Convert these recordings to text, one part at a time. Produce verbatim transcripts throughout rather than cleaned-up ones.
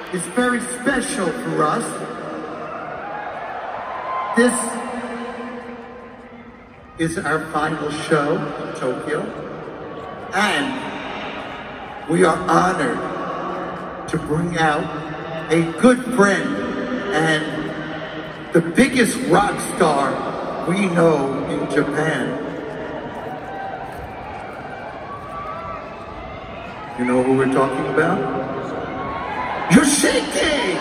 is very special for us. This is our final show in Tokyo, and we are honored to bring out a good friend and the biggest rock star we know in Japan. You know who we're talking about? Yoshiki!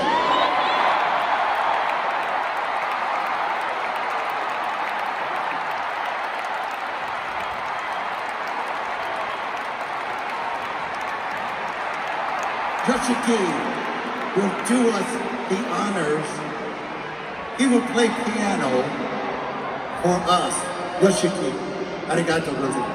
Yoshiki will do us the honors. He will play piano for us. Yoshiki, arigato gozaimasu.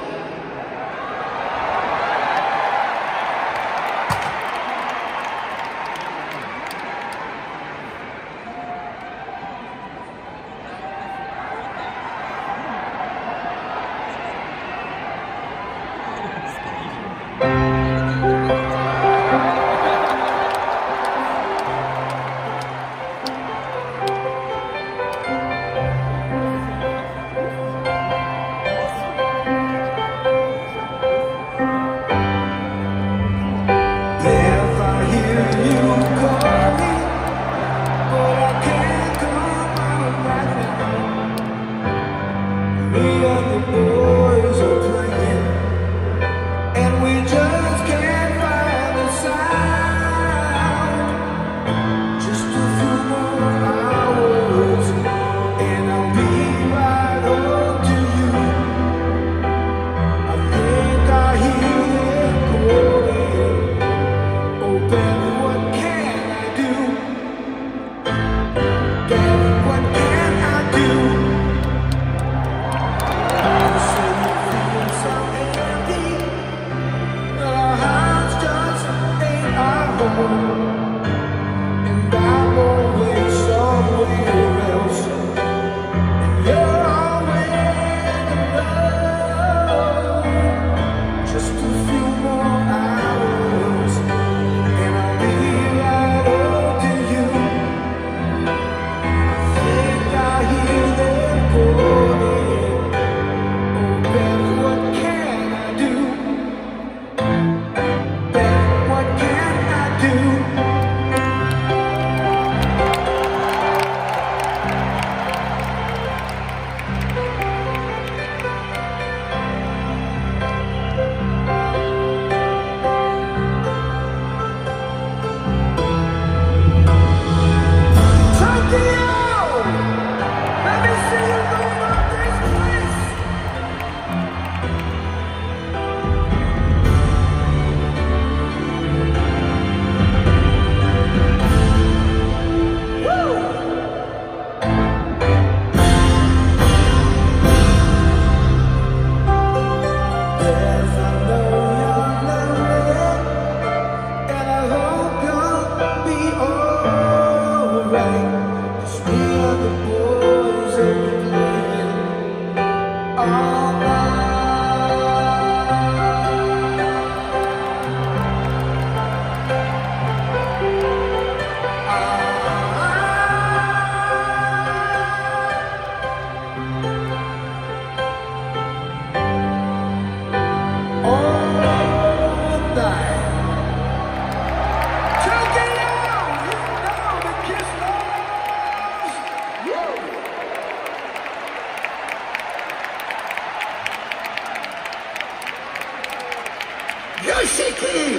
Yoshiki!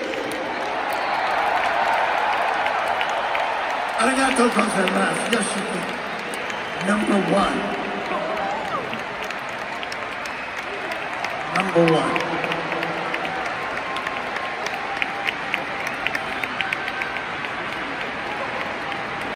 Arigato gozaimasu, Yoshiki. Number one. Number one.